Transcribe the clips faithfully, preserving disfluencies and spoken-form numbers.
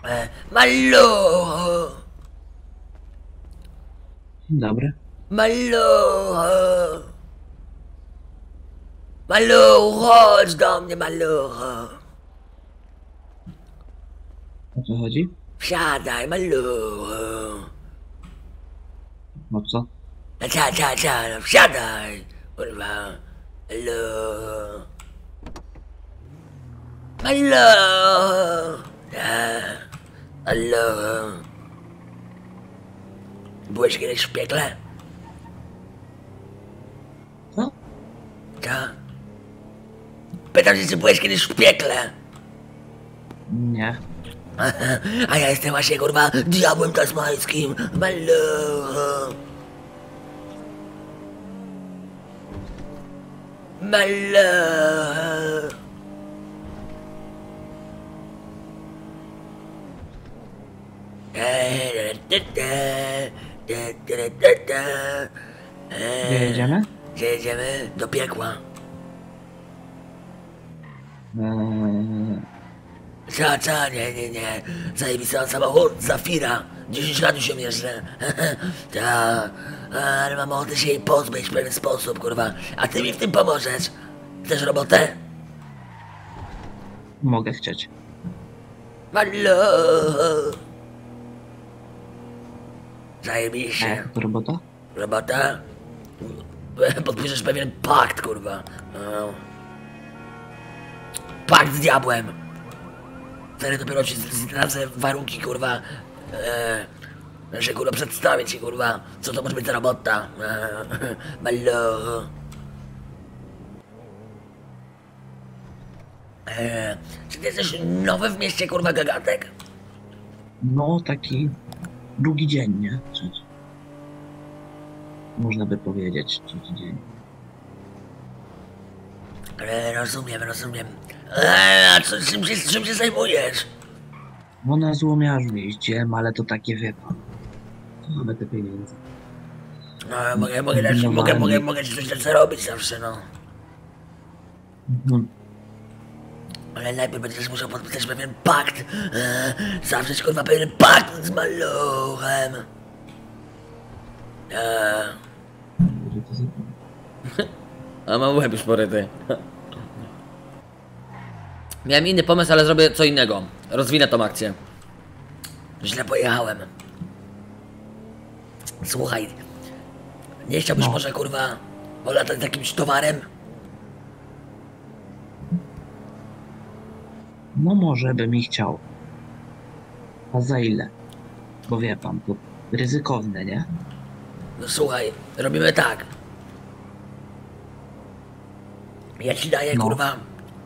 E, maluchu! Dzień dobry. Maluchu! Maluchu, chodź do mnie, maluchu! O co chodzi? Wsiadaj, maluchu! O co? No cia, cia, cia, no wsiadaj! Kurwa! Maluchu! Maluchu! Ja, maluchu! Byłeś kiedyś w piekle? Co? Co? Pytam się, czy byłeś kiedyś w piekle? Nie. A ja jestem właśnie, kurwa, diabłem tasmańskim. Maluchu. Maluchu. Gdzie jedziemy? Gdzie jedziemy? Do piekła. Eee, Co, co? Nie, nie, nie. Zajebisty samochód, Zafira. dziesięć lat już się jeżdżę. Ta, ale mam ochotę się jej pozbyć w pewien sposób, kurwa. A ty mi w tym pomożesz. Chcesz robotę? mogę chcieć. Mallo. A Zajebiście. jaka to robota? Robota? Podpiszesz pewien pakt, kurwa. No. Pakt z diabłem. Wtedy dopiero ci zdradzę warunki, kurwa. E, że kurwa przedstawię ci, kurwa, co to może być za robota. E, Mallo. E, czy ty jesteś nowy w mieście, kurwa, Gagatek? No, taki drugi dzień, nie? Trzeci. Można by powiedzieć, trzeci dzień. E, rozumiem, rozumiem. E, a co, czym, się, czym się zajmujesz? No na złomiarzu jeździłem, ale to takie wie pan. To mamy te pieniądze. No, mogę, mogę, dać, mogę, Normalnie. mogę, mogę ci coś dać zarobić zawsze, no. Mhm. Ale najpierw będziesz musiał podpisać pewien pakt. E, zawrzeć, kurwa, pewien pakt z maluchem. E, Że to za- A mam łeb już poryty. Miałem inny pomysł, ale zrobię co innego. Rozwinę tą akcję. źle pojechałem. Słuchaj, nie chciałbyś No. może, kurwa, polatać z jakimś towarem? No może by mi chciał. A za ile? Bo wie pan, to ryzykowne, nie? No słuchaj, robimy tak. Ja ci daję, No. kurwa,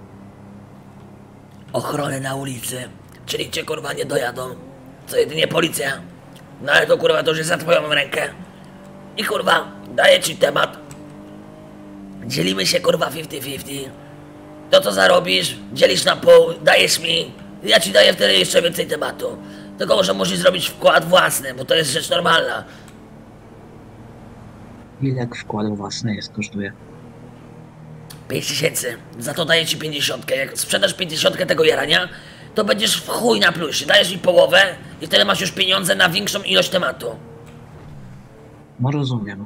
ochronę na ulicy, czyli cię, kurwa, nie dojadą, co jedynie policja. No ale to, kurwa, to już jest za twoją rękę. I, kurwa, daję ci temat. Dzielimy się, kurwa, pięćdziesiąt pięćdziesiąt. To, co zarobisz, dzielisz na pół, dajesz mi. Ja ci daję wtedy jeszcze więcej tematu. Tylko może musisz zrobić wkład własny, bo to jest rzecz normalna. Ile wkład własny jest, kosztuje? pięć tysięcy. Za to daję ci pięćdziesiątkę. Jak sprzedasz pięćdziesiątkę tego jarania, to będziesz w chuj na plusie. Dajesz mi połowę i wtedy masz już pieniądze na większą ilość tematu. No rozumiem.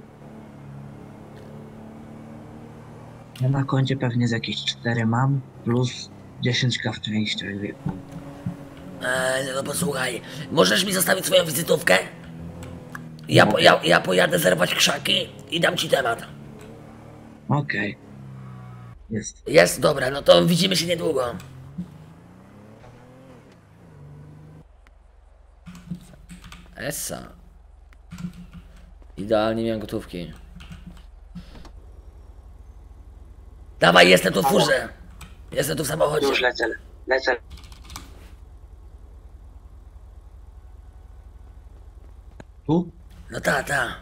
Ja na koncie pewnie z jakieś cztery mam, plus dziesięć ka w częściach, wie pan. Eee, no posłuchaj, możesz mi zostawić swoją wizytówkę? Ja, po, ja, ja pojadę zerwać krzaki i dam ci temat. Okej. Jest. Jest? Dobra, no to widzimy się niedługo. Essa. Idealnie miałem gotówki. Dawaj, jestem tu w furze. Jestem tu w samochodzie. Już lecę, lecę. Tu? No ta, ta.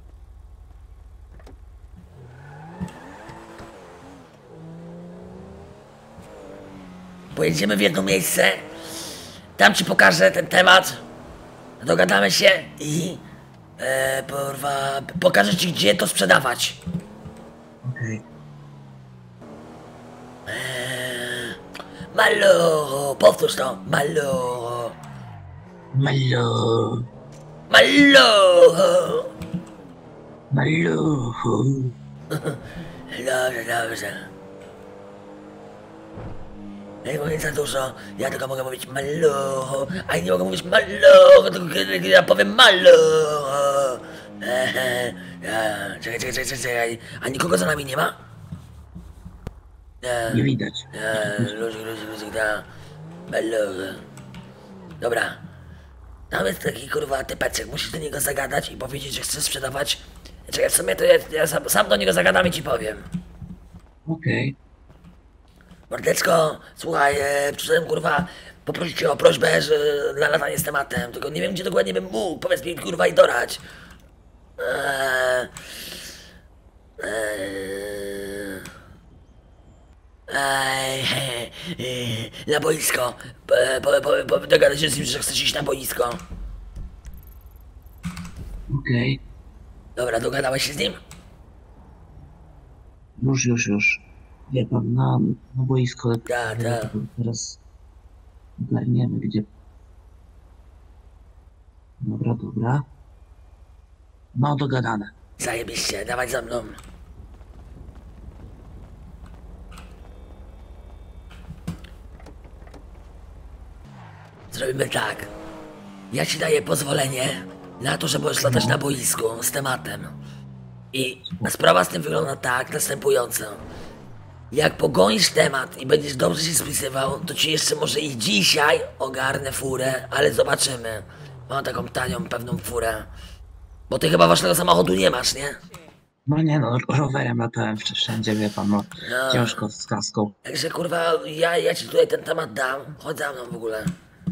Pojedziemy w jedno miejsce. Tam ci pokażę ten temat. Dogadamy się i... E, porwa, pokażę ci, gdzie to sprzedawać. Okej. Eee, Maluchu, powtórz to. Maluchu. Maluch. Maluchu! Maluchu. Dobrze, dobrze. Nie mówię za dużo, ja tylko mogę mówić maluchu, a nie mogę mówić maluchu, tylko kiedy, kiedy ja powiem maluchu. Ehe, ja, czekaj, czekaj, czekaj, czekaj, a nikogo za nami nie ma? Ja, Nie widać. ja, luzik, luzik, luzik, da, maluchu. Dobra, tam jest taki kurwa typeczek, musisz do niego zagadać i powiedzieć, że chcesz sprzedawać. Czekaj, w sumie to ja, ja sam, sam do niego zagadam i ci powiem. Okej. Mordeczko, słuchaj, e, przyszedłem kurwa poprosić cię o prośbę, że na latanie z tematem, tylko nie wiem gdzie dokładnie bym mógł, powiedz mi kurwa i dorać. Eee, eee, eee, eee, na boisko, po, po, po, po, dogadaj się z nim, że chcesz iść na boisko. Okej. Dobra, dogadałeś się z nim? Już, już, już. Wie pan, na, na boisko. Tak, tak. Teraz ogarniemy, gdzie. Dobra, dobra. No, dogadane. Zajebiście, dawaj za mną. Zrobimy tak. Ja ci daję pozwolenie na to, że możesz latać na boisku z tematem. I sprawa z tym wygląda tak, następująco. Jak pogonisz temat i będziesz dobrze się spisywał, to ci jeszcze może i dzisiaj ogarnę furę, ale zobaczymy. Mam taką tanią, pewną furę. Bo ty chyba waszego samochodu nie masz, nie? No nie no, rowerem latałem wszędzie, wie pan, no. No. Ciężko z kaską. Także kurwa, ja, ja ci tutaj ten temat dam. Chodź za mną w ogóle.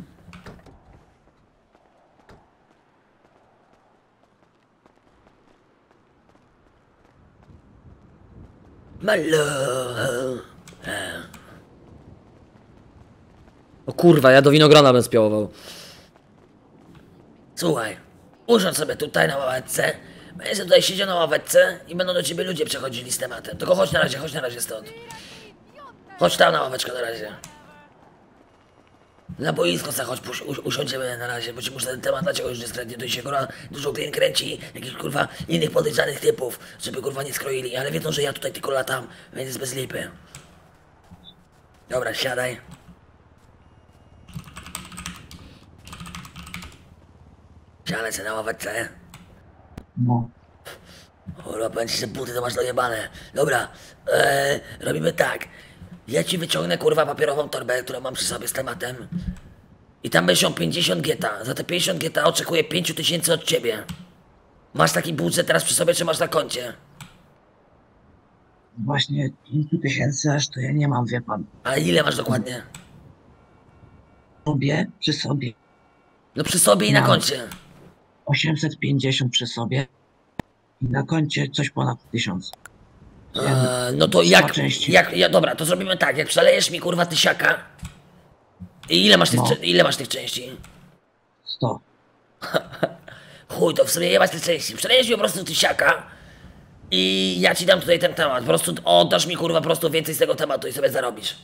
Malo. O kurwa, ja do winogrona bym spiołował. Słuchaj, usiądź sobie tutaj na ławeczce. Będziesz tutaj siedział na ławeczce i będą do ciebie ludzie przechodzili z tematem. Tylko chodź na razie, chodź na razie stąd. Chodź tam na ławeczkę na razie. Na boisko se chodź, puś- usi- usiądziemy na razie, bo ci muszę ten temat, dlaczego już nie skrętnie, to się kurwa dużo klient kręci, jakichś kurwa innych podejrzanych typów, żeby kurwa nie skroili, ale wiedzą, że ja tutaj tylko latam, więc jest bez lipy. Dobra, siadaj. Siadaj se na ławeczce. No, Kurwa, powiem ci, że buty to masz dojebane. Dobra, eee, robimy tak. Ja ci wyciągnę kurwa papierową torbę, którą mam przy sobie z tematem. I tam będzie się pięćdziesiąt geta. Za te pięćdziesiąt geta oczekuję pięć tysięcy od ciebie. Masz taki budżet teraz przy sobie, czy masz na koncie? właśnie pięć tysięcy aż to ja nie mam, wie pan. A ile masz dokładnie? Sobie, przy sobie. No przy sobie i na Mam. koncie. osiemset pięćdziesiąt przy sobie. I na koncie coś ponad tysiąc. Eee, no to Dwa jak, części. jak, ja, dobra, to zrobimy tak, jak przelejesz mi kurwa tysiaka. I ile masz tych, No. cze- ile masz tych części? sto. Chuj, to w sobie jebać te części. Przelejesz mi po prostu tysiaka i ja ci dam tutaj ten temat. Po prostu oddasz mi kurwa po prostu więcej z tego tematu i sobie zarobisz.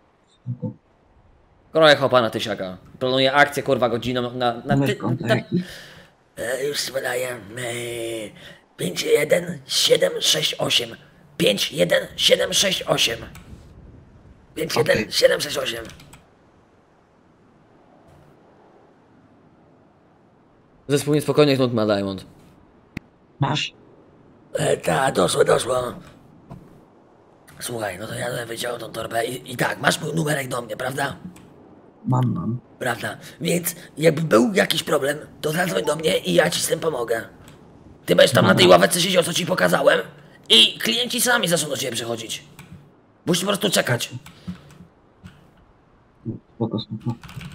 Kroję chopa na tysiaka. Planuję akcję kurwa godziną na... na Numer ty, konta na, jaki? E, już ci podaję. E, pięć jeden siedem sześć osiem. pięć jeden siedem sześć osiem. pięć jeden siedem sześć osiem. Zespół niespokojnych nut ma Diamond. Masz? E, ta, doszło, doszło. Słuchaj, no to ja tutaj wyciąłem tą torbę i, i tak, masz mój numerek do mnie, prawda? Mam, mam. Prawda. Więc jakby był jakiś problem, to zadzwoń do mnie i ja ci z tym pomogę. Ty będziesz tam na tej ławeczce siedział, co ci pokazałem i klienci sami zaczną do ciebie przychodzić. Musisz po prostu czekać. Spoko, spoko.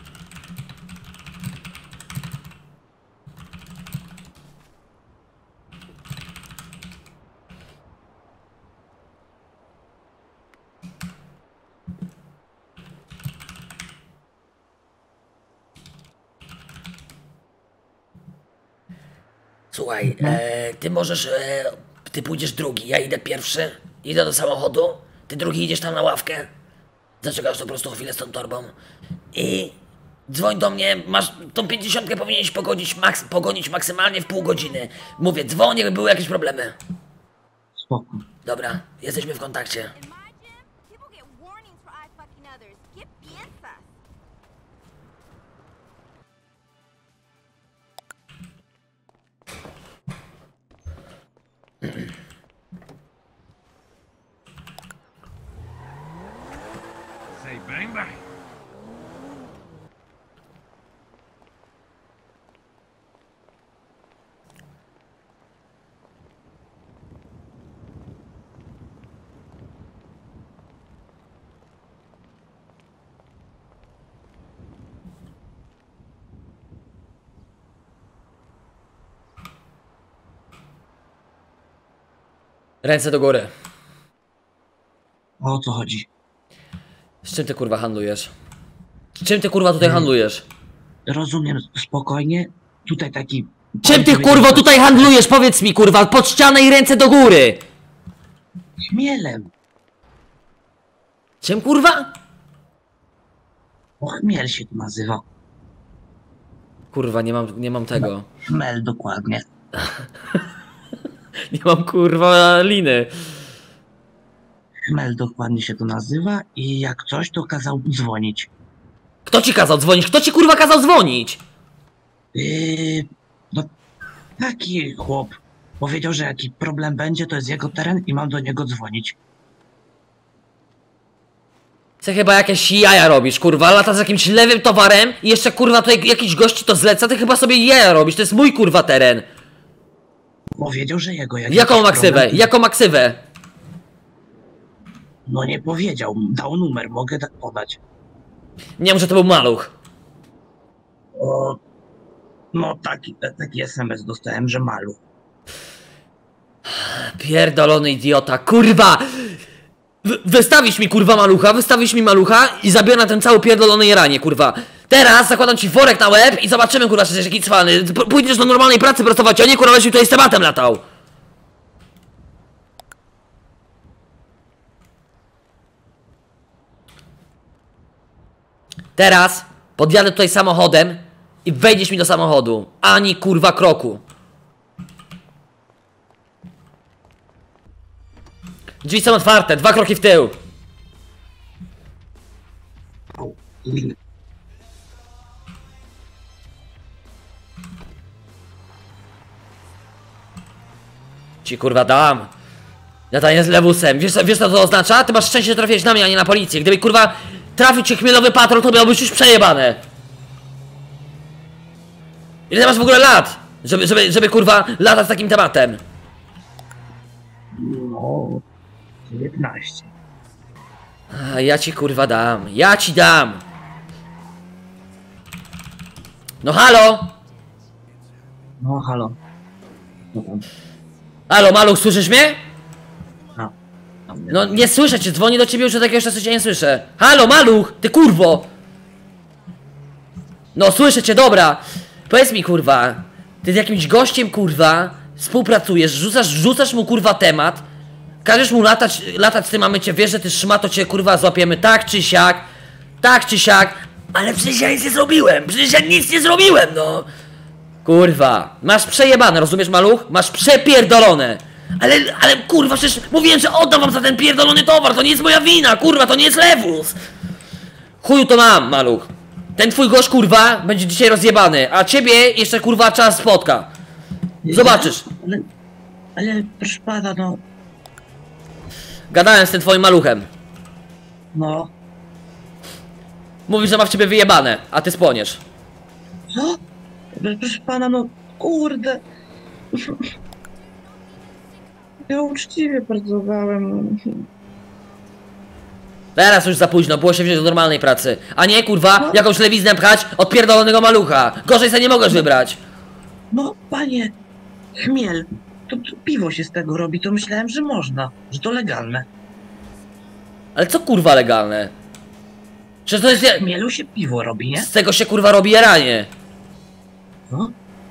Słuchaj, e, ty możesz, e, ty pójdziesz drugi, ja idę pierwszy, idę do samochodu, ty drugi idziesz tam na ławkę, zaczekasz po prostu chwilę z tą torbą i Dzwoń do mnie, masz tą pięćdziesiątkę powinieneś pogonić, maks pogonić maksymalnie w pół godziny. Mówię, dzwoń, jakby były jakieś problemy. Spoko. Dobra, jesteśmy w kontakcie. In my gym, people get warnings for eye fucking others. ¿Qué piensas? Say bang bang. Ręce do góry. A o co chodzi? Z czym ty kurwa handlujesz? Z czym ty kurwa tutaj handlujesz? Rozumiem, spokojnie. Tutaj taki... Czym ty kurwo tutaj handlujesz? Powiedz mi kurwa, pod ścianę i ręce do góry! Chmielem. Czym kurwa? O, chmiel się to nazywa. Kurwa, nie mam, nie mam tego. Chmel, dokładnie. Nie mam kurwa liny. Chmel dokładnie się to nazywa i jak coś, to kazał dzwonić. Kto ci kazał dzwonić? Kto ci kurwa kazał dzwonić? Yy, no, taki chłop. Powiedział, że jaki problem będzie, to jest jego teren i mam do niego dzwonić. Ty chyba jakieś jaja robisz, kurwa, lata z jakimś lewym towarem i jeszcze kurwa tutaj jakiś gości to zleca, ty chyba sobie jaja robisz, to jest mój kurwa teren. Powiedział, że jego jakiś Jaką maksywę? problem- Jaką maksywę? No nie powiedział, dał numer, mogę tak podać. Nie wiem, że to był maluch. O, no taki, taki es em es dostałem, że malu. Pierdolony idiota, kurwa! Wy wystawisz mi kurwa malucha, wystawisz mi malucha i zabiorę na ten cały pierdolony jaranie, kurwa. Teraz zakładam ci worek na łeb i zobaczymy kurwa, czy jesteś jakiś cwany. P pójdziesz do normalnej pracy pracować, a nie kurwa będziesz mi tutaj z tematem latał. Teraz podjadę tutaj samochodem i wejdziesz mi do samochodu. Ani kurwa kroku. Drzwi są otwarte, dwa kroki w tył. Au, lin. Ci kurwa dam. Latanie z lewusem. Wiesz, wiesz co to oznacza? Ty masz szczęście, że trafiłeś na mnie, a nie na policję. Gdyby kurwa trafił cię chmielowy patrol, to miałbyś już przejebane. Ile ty masz w ogóle lat? Żeby, żeby, żeby kurwa latać z takim tematem. No, dziewiętnaście. A ja ci kurwa dam. Ja ci dam. No halo? No halo. No tam. Halo, maluch, słyszysz mnie? No, tam nie. No nie słyszę cię, dzwoni do ciebie już od jakiegoś czasu cię nie słyszę. Halo, maluch, ty kurwo! No słyszę cię, dobra. Powiedz mi kurwa, ty z jakimś gościem kurwa współpracujesz, rzucasz, rzucasz mu kurwa temat, każesz mu latać, latać z tym, a my cię wiesz, że ty szmato cię kurwa złapiemy tak czy siak, tak czy siak, Ale przecież ja nic nie zrobiłem, przecież ja nic nie zrobiłem, no. kurwa, masz przejebane, rozumiesz maluch? Masz przepierdolone. Ale, ale kurwa, przecież mówiłem, że oddam wam za ten pierdolony towar, to nie jest moja wina, kurwa, to nie jest lewus. Chuju to mam, maluch. Ten twój gość kurwa będzie dzisiaj rozjebany, a ciebie jeszcze kurwa czas spotka. Zobaczysz. Ale, ale proszę pana, no, Gadałem z tym twoim maluchem. no, Mówi, że ma w ciebie wyjebane, a ty spłoniesz. co? Proszę pana, no, kurde. Ja uczciwie pracowałem. Teraz już za późno, było się wziąć do normalnej pracy. A nie kurwa, jakąś lewiznę pchać od pierdolonego malucha. Gorzej sobie nie mogłeś wybrać. No, panie, chmiel, to, to piwo się z tego robi, to myślałem, że można, że to legalne. Ale co kurwa legalne? Przecież to jest... Z chmielu się piwo robi, nie? Z tego się kurwa robi jaranie. No,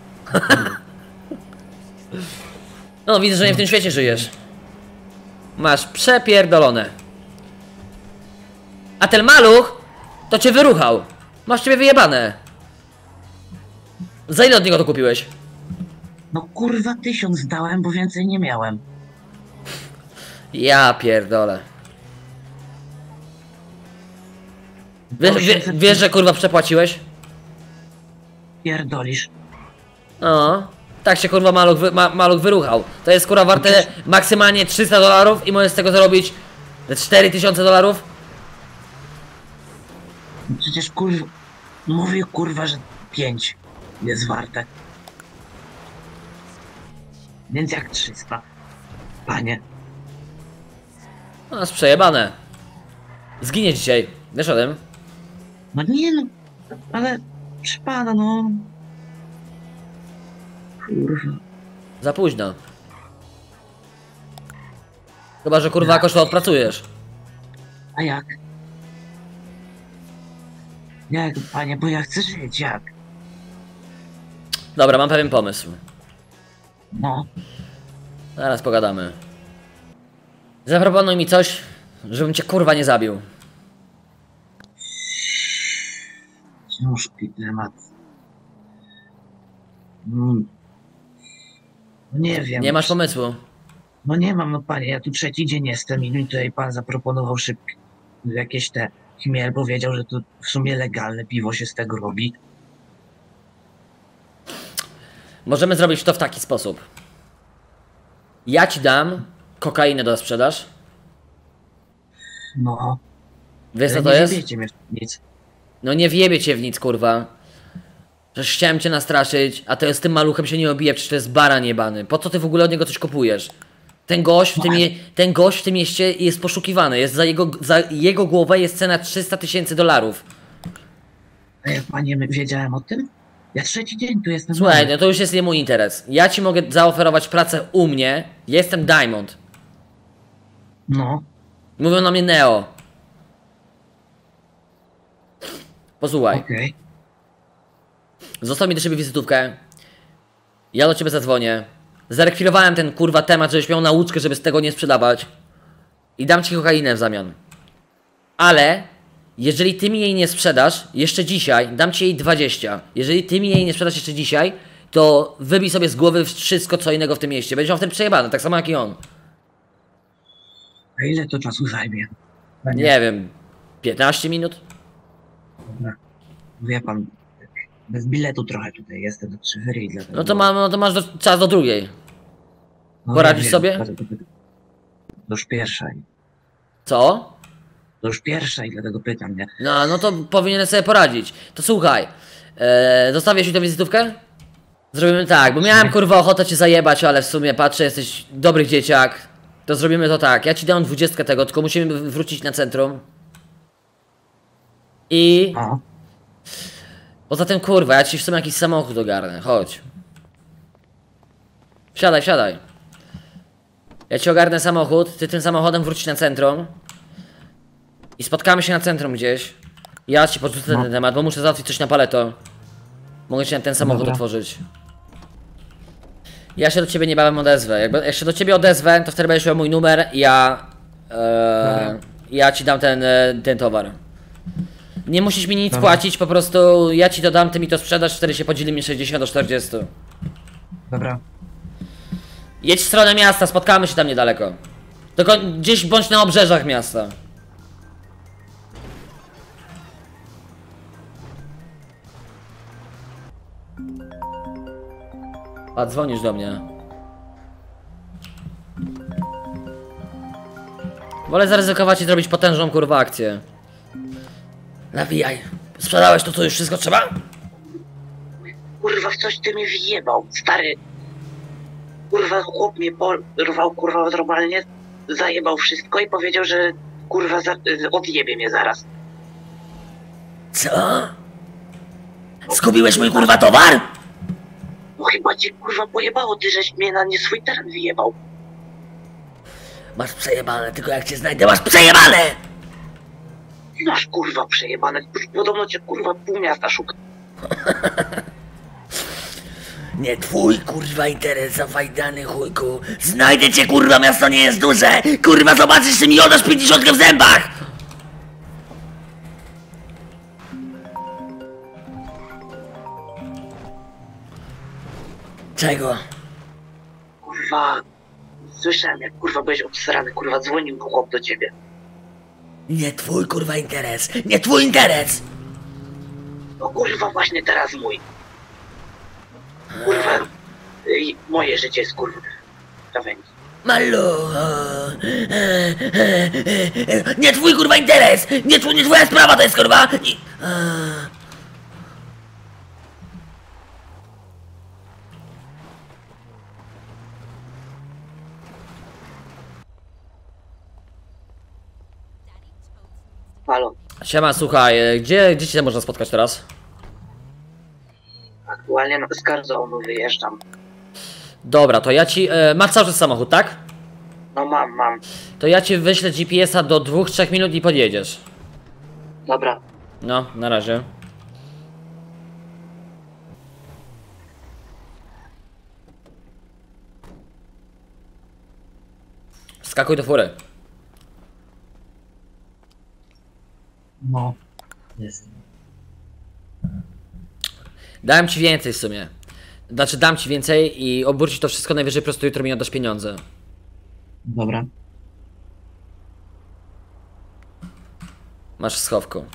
No widzę, że nie w tym świecie żyjesz. Masz przepierdolone. A ten maluch to cię wyruchał. Masz ciebie wyjebane. Za ile od niego to kupiłeś? No kurwa tysiąc dałem, bo więcej nie miałem. Ja pierdolę. Wiesz, wie, wiesz, że kurwa przepłaciłeś? Pierdolisz. No, tak się kurwa maluch, wy, ma, maluch wyruchał. To jest kurwa warte maksymalnie trzysta dolarów i możesz z tego zarobić cztery tysiące dolarów. Przecież kurwa... Mówię kurwa, że pięć jest warte. Więc jak trzysta? Panie. No, jest przejebane. Zginie dzisiaj. Wiesz o tym? No nie no, ale... Proszę pana, no... Kurwa. Za późno. Chyba, że kurwa jakoś to odpracujesz. A jak? Jak, panie, bo ja chcę żyć, jak? Dobra, mam pewien pomysł. No. Zaraz pogadamy. Zaproponuj mi coś, żebym cię kurwa nie zabił. Ciężki temat. Mm. No nie wiem. Nie masz pomysłu. No nie mam, no panie, ja tu trzeci dzień jestem i mi tutaj pan zaproponował szybkie jakieś te chmiel, bo wiedział, że to w sumie legalne piwo się z tego robi. Możemy zrobić to w taki sposób. Ja ci dam kokainę do sprzedaż. No. Wiesz co Ale to nie jest? wiecie mnie w nic. No nie wjebie cię w nic, kurwa. Przecież chciałem cię nastraszyć, a to z tym maluchem się nie obije, przecież to jest baran jebany. Po co ty w ogóle od niego coś kupujesz? Ten gość w tym, je, ten gość w tym mieście jest poszukiwany, jest za jego, za jego głowę jest cena trzysta tysięcy dolarów. A ja, panie, wiedziałem o tym? Ja trzeci dzień tu jestem. Słuchaj, no to już jest nie mój interes. Ja ci mogę zaoferować pracę u mnie, ja jestem Diamond. No. Mówią na mnie Neo. Posłuchaj. Okej. Okay. Zostaw mi do siebie wizytówkę. Ja do ciebie zadzwonię. Zarekwirowałem ten kurwa temat, żebyś miał nauczkę, żeby z tego nie sprzedawać. I dam ci kokainę w zamian. Ale jeżeli ty mi jej nie sprzedasz jeszcze dzisiaj, dam ci jej dwadzieścia. Jeżeli ty mi jej nie sprzedasz jeszcze dzisiaj, to wybij sobie z głowy wszystko co innego w tym mieście. Będziesz miał w tym przejebane, tak samo jak i on. A ile to czasu zajmie? Panie? Nie wiem, piętnaście minut? Dobra. Wie pan, bez biletu trochę tutaj jestem do trzyferii, dlatego... No to, ma, no to masz do, czas do drugiej. No, Poradzisz ja sobie? wiem, Do już pierwszej. Co? To już pierwszej, dlatego pytam, nie? No, no to powinienem sobie poradzić. To słuchaj, e, zostawiasz mi tę wizytówkę? Zrobimy tak, bo miałem kurwa ochotę cię zajebać, ale w sumie patrzę, jesteś dobry dzieciak. To zrobimy to tak, ja ci dam dwudziestkę tego, tylko musimy wrócić na centrum. I... O. Poza tym kurwa, ja ci w sumie jakiś samochód ogarnę, chodź. Wsiadaj, wsiadaj. Ja ci ogarnę samochód, ty tym samochodem wrócisz na centrum. I spotkamy się na centrum gdzieś. Ja ci podrzucę No. ten temat, bo muszę załatwić coś na paleto. Mogę ci ten samochód Dobra. otworzyć. Ja się do ciebie niebawem odezwę. Jakby, jak się do ciebie odezwę, to wtedy będziesz miał mój numer i ja... E, ja ci dam ten, e, ten towar. Nie musisz mi nic Dobra. płacić, po prostu ja ci to dam, ty mi to sprzedasz, wtedy się podzielimy sześćdziesiąt do czterdziestu. Dobra. Jedź w stronę miasta, spotkamy się tam niedaleko. Tylko gdzieś bądź na obrzeżach miasta. A dzwonisz do mnie. Wolę zaryzykować i zrobić potężną kurwa akcję. Nawijaj. Sprzedałeś to, co już wszystko trzeba? Kurwa, w coś ty mnie wjebał, stary. Kurwa, chłop mnie porwał, kurwa, normalnie. Zajebał wszystko i powiedział, że kurwa za, odjebie mnie zaraz. Co? Zgubiłeś mój kurwa towar? No chyba cię kurwa pojebało, ty żeś mnie na nie swój teren wyjebał. Masz przejebane, tylko jak cię znajdę, masz przejebane! Masz kurwa przejebane, podobno cię kurwa pół miasta szuka. Nie twój kurwa interes, zafajdany chujku. Znajdę cię kurwa, miasto nie jest duże! Kurwa, zobaczysz, czy mi oddasz pięćdziesiątkę w zębach! Czego? Kurwa, słyszałem jak kurwa byłeś obsrany, kurwa dzwonił chłop do ciebie. Nie twój kurwa interes! Nie twój interes! No kurwa właśnie teraz mój. Kurwa, y, moje życie jest kurwa. Krawędzi. Malucha! Nie twój kurwa interes! Nie, twój, nie twoja sprawa to jest kurwa! I... Halo, Siema, słuchaj, e, gdzie, gdzie cię można spotkać teraz? aktualnie no, z Garzonu wyjeżdżam. Dobra, to ja ci... E, masz cały czas samochód, tak? No mam, mam. To ja ci wyślę G P S a do dwóch trzech minut i podjedziesz. Dobra. No, na razie. Skakuj do fury. No, jest. Dałem ci więcej w sumie. Znaczy dam ci więcej i obrócić to wszystko najwyżej po prostu jutro mi oddasz pieniądze. Dobra. Masz w schowku.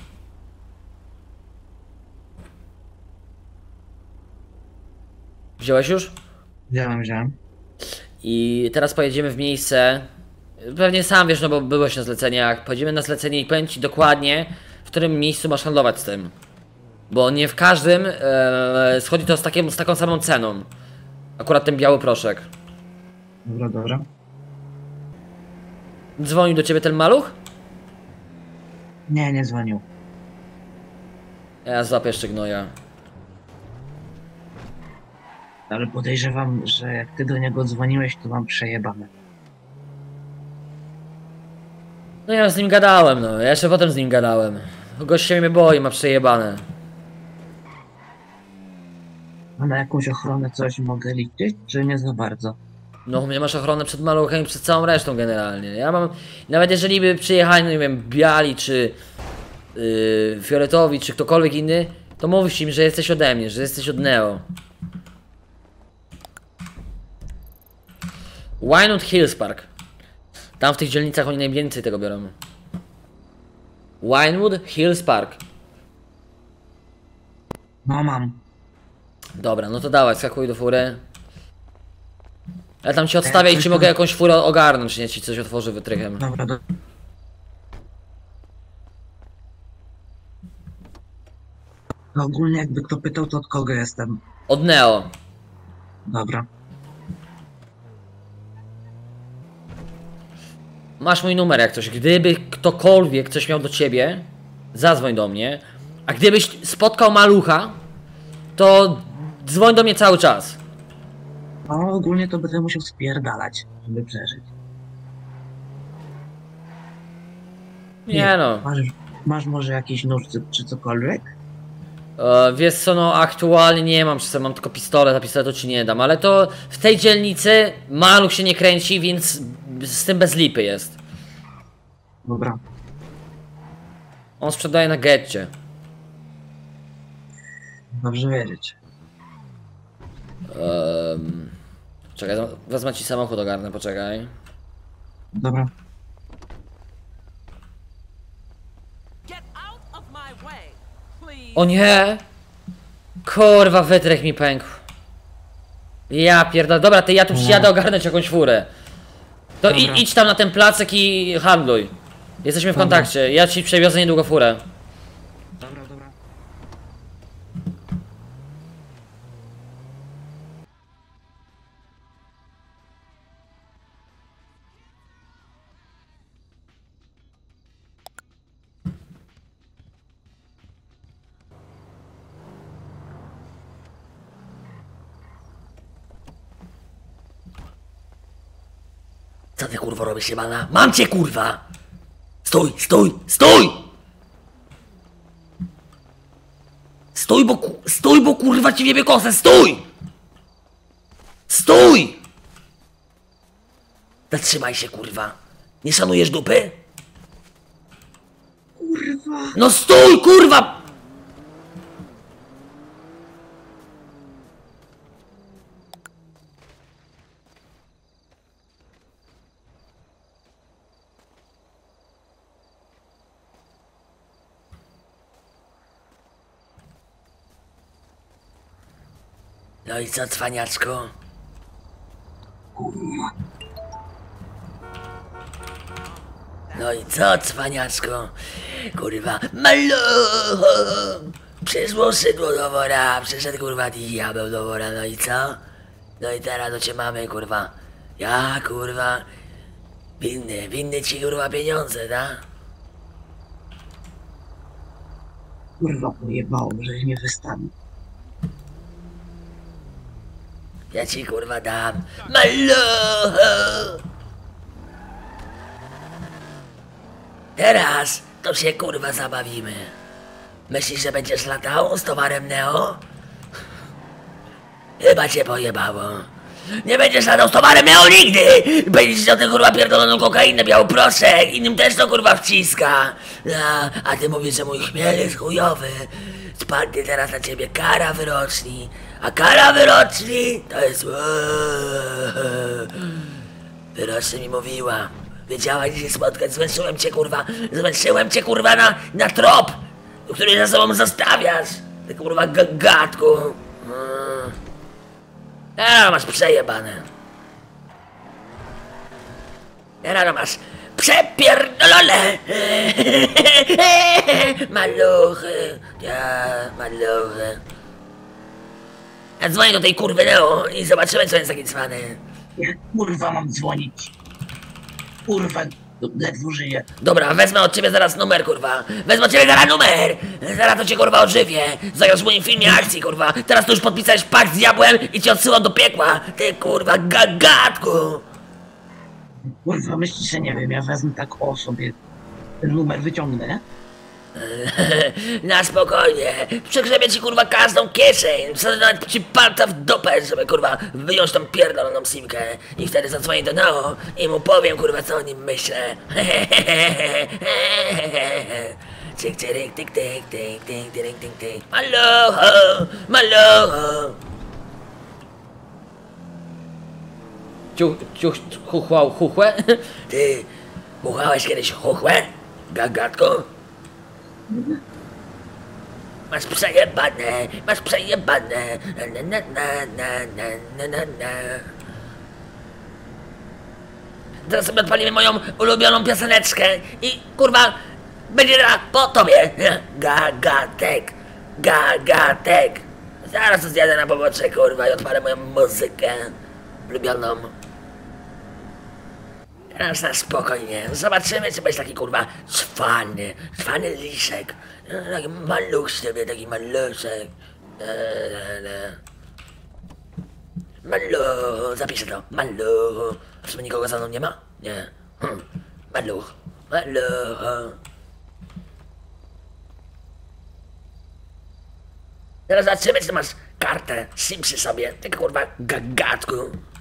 Wziąłeś już? Wziąłem, wziąłem. I teraz pojedziemy w miejsce. Pewnie sam wiesz, no bo byłeś na zleceniach. Pojedziemy na zlecenie i powiem ci dokładnie, w którym miejscu masz handlować z tym. Bo nie w każdym e, schodzi to z, takim, z taką samą ceną. Akurat ten biały proszek. Dobra, dobra. Dzwonił do ciebie ten maluch? Nie, nie dzwonił. Ja złapię jeszcze gnoja. Ale podejrzewam, że jak ty do niego dzwoniłeś, to mam przejebane. No ja z nim gadałem, no. Ja jeszcze potem z nim gadałem. Gość się mnie boi, ma przejebane. A na jakąś ochronę coś mogę liczyć, czy nie za bardzo? No, mnie masz ochronę przed maluchem i przed całą resztą generalnie. Ja mam, nawet jeżeli by przyjechali, no nie wiem, biali, czy yy, fioletowi, czy ktokolwiek inny, to mówisz im, że jesteś ode mnie, że jesteś od Neo. Winewood Hills Park. Tam w tych dzielnicach oni najwięcej tego biorą. Winewood Hills Park. No mam. Dobra, no to dawaj, skakuj do fury. Ja tam ci odstawię E, i coś ci tam- mogę jakąś furę ogarnąć, nie ci coś otworzy wytrychem. Dobra, do... No ogólnie jakby kto pytał, to od kogo jestem? Od Neo. Dobra. Masz mój numer jak coś. Gdyby ktokolwiek coś miał do ciebie, zadzwoń do mnie. A gdybyś spotkał malucha, to dzwoń do mnie cały czas. No ogólnie to będę musiał spierdalać, żeby przeżyć. Nie no. Masz, masz może jakiś nóż czy, czy cokolwiek? E, wiesz co, no aktualnie nie mam przy sobie, mam tylko pistolet, a pistoletu ci nie dam. Ale to w tej dzielnicy maluch się nie kręci, więc z tym bez lipy jest. Dobra. On sprzedaje na getcie. Dobrze wiedzieć. Um, czekaj, wezmę ci samochód ogarnę, poczekaj. Dobra. Get out of my way, please. O nie! Kurwa, wytrych mi pękł. Ja pierdolę. Dobra, ty ja tu przyjadę ogarnąć jakąś furę. To Dobra. i, idź tam na ten placek i handluj. Jesteśmy w Dobra. kontakcie. Ja ci przewiozę niedługo furę. Dobra, dobra. Co ty kurwo robisz jebana? Mam cię kurwa! Stój, stój, stój! Stój, bo ku... stój, bo kurwa ci wiebie kosę, stój! Stój! Zatrzymaj się kurwa. Nie szanujesz dupy? Kurwa. No stój kurwa! No i co, cwaniaczku? Kurwa. No i co, cwaniaczku? Kurwa, malucho! Przyszło szydło do wora, przyszedł kurwa diabeł do wora, no i co? No i teraz to cię mamy, kurwa. Ja, kurwa, winny, winny ci kurwa pieniądze, tak? Kurwa pojebało, żeś mnie wystawił. Ja ci kurwa dam. Malucho! Teraz to się kurwa zabawimy. Myślisz, że będziesz latał z towarem Neo? Chyba cię pojebało. Nie będziesz latał z towarem Neo nigdy! Będziesz do tego kurwa pierdoloną kokainę, białoproszek, innym też to kurwa wciska. A, a ty mówisz, że mój chmiel jest chujowy. Spadnie teraz na ciebie kara wyroczni. A kara wyroczni to jest... Wyroczni mi mówiła. Wiedziała dzisiaj spotkać, zmęczyłem cię kurwa, zmęczyłem cię kurwa na, na trop, który za sobą zostawiasz. Ty kurwa gagatku. Hmm. A, masz przejebane. Teraz masz przepierdolone. Maluchy, ja, maluchy. Ja dzwonię do tej kurwy Neo i zobaczymy, co jest taki cwany. Jak kurwa mam dzwonić? Kurwa, ledwo żyję. Dobra, wezmę od ciebie zaraz numer, kurwa. Wezmę od ciebie zaraz numer. Zaraz to cię, kurwa, ożywię. Zagrasz w moim filmie akcji, kurwa. Teraz to już podpisałeś pakt z diabłem i cię odsyłam do piekła. Ty, kurwa, gagatku. Kurwa, myślisz, że nie wiem, ja wezmę tak o sobie ten numer wyciągnę? Na spokojnie. Przegrzebię ci, kurwa, każdą kieszeń. Wsadzę nawet ci palca w dupę, żeby, kurwa, wyjąć tą pierdoloną simkę. I wtedy zadzwonię do Neo i mu powiem, kurwa, co o nim myślę. Cyk, cyk, tyk, tyk, tyk, tyk, tyk, tyk, tyk. Malucho, malucho. Ciuch, ciuch, chuchłał, chuchłę? Ty, buchałeś kiedyś chuchłę? Gagatku? Masz przejebane, masz przejebane. Na, na, na, na, na, na, na, na. Teraz sobie odpalimy moją ulubioną pioseneczkę i kurwa, będzie teraz po tobie. Gagatek, gagatek. Zaraz to zjadę na pobocze, kurwa, i odpalę moją muzykę ulubioną. Teraz na spokojnie, zobaczymy, czy będzie taki kurwa cwany, cwany liszek. Taki maluch z ciebie, taki maluszek. Maluch, zapiszę to, maluch. A czy nikogo za mną nie ma? Nie. Hm. Maluch, maluch. Teraz zobaczymy, czy masz kartę SIM przy sobie, tylko kurwa gagatku.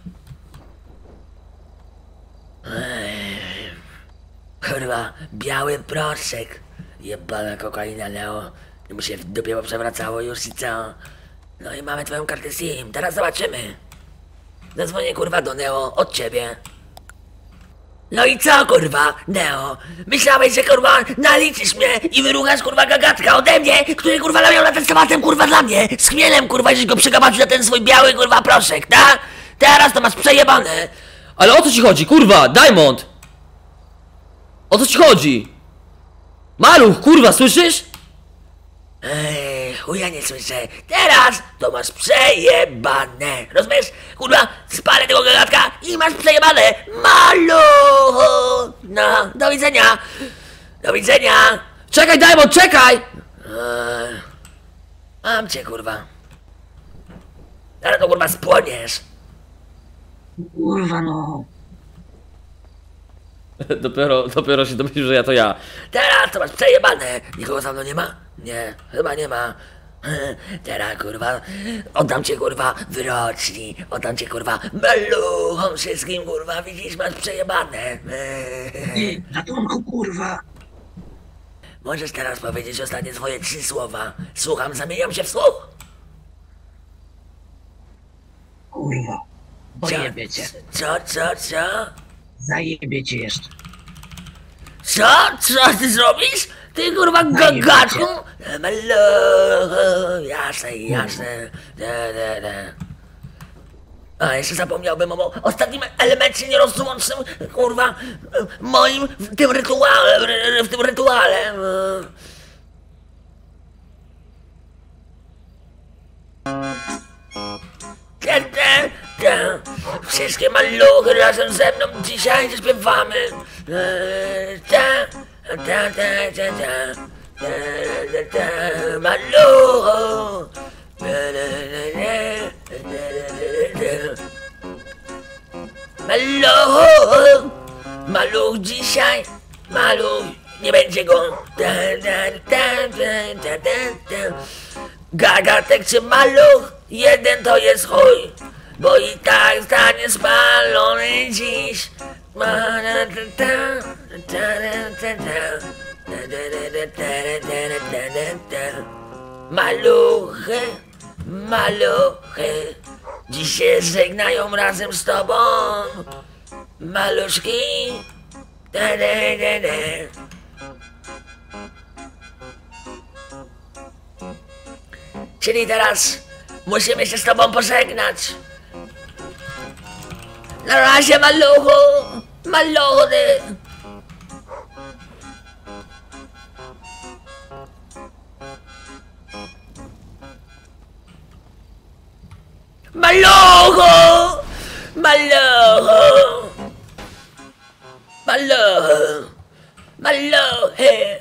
Ej, kurwa, biały proszek. Jebana kokaina, Leo. I mu się w dupie poprzewracało już i co? No i mamy twoją kartę SIM, teraz zobaczymy. Zadzwonię kurwa do Neo, od ciebie. No i co kurwa, Neo? Myślałeś, że kurwa naliczysz mnie i wyruchasz kurwa gagatka ode mnie, który kurwa miał latać tematem kurwa dla mnie. Z chmielem kurwa, żeś go przygabaczył na ten swój biały kurwa proszek, tak? Teraz to masz przejebane. Ale o co ci chodzi, kurwa, Diamond? O co ci chodzi? Maluch, kurwa, słyszysz? Ej, chuja nie słyszę. Teraz to masz przejebane. Rozumiesz? Kurwa, spalę tego gagatka i masz przejebane. Maluchu! No, do widzenia. Do widzenia. Czekaj, Diamond, czekaj! Eee, mam cię, kurwa. Teraz to kurwa spłoniesz. Kurwa no. Dopiero, dopiero się dowiedział, że ja to ja. Teraz to masz przejebane. Nikogo za mną nie ma? Nie, chyba nie ma. Teraz kurwa, oddam cię kurwa wyroczni, oddam cię kurwa maluchom wszystkim kurwa, widzisz, masz przejebane. Ty, ratunku kurwa. Możesz teraz powiedzieć ostatnie swoje trzy słowa. Słucham, zamieniam się w słuch. Kurwa. Zajebie cię. Co, co, co? Zajebie cię jeszcze. Co? Co ty zrobisz? Ty kurwa Zajebie gagaczku? Maluchu, jasne, jasne. Da, da, da. A, jeszcze zapomniałbym o ostatnim elemencie nierozłącznym, kurwa, moim w tym rytuale, w tym rytuale. Ta, ta, ta. Wszystkie maluchy razem ze mną dzisiaj zaśpiewamy. Ta, ta, ta, ta, ta, ta, ta, ta, malucho. Maluch, maluch dzisiaj, maluch, nie będzie go. Gagatek czy maluch, jeden to jest chuj, bo i tak stanie spalony dziś. Maluchy, maluchy, dziś się żegnają razem z tobą. Maluszki, da, da, da, da. Czyli teraz musimy się z tobą pożegnać. Na razie, maluchu, maluchy. Malucho! Malucho! Malucho! Maluchy!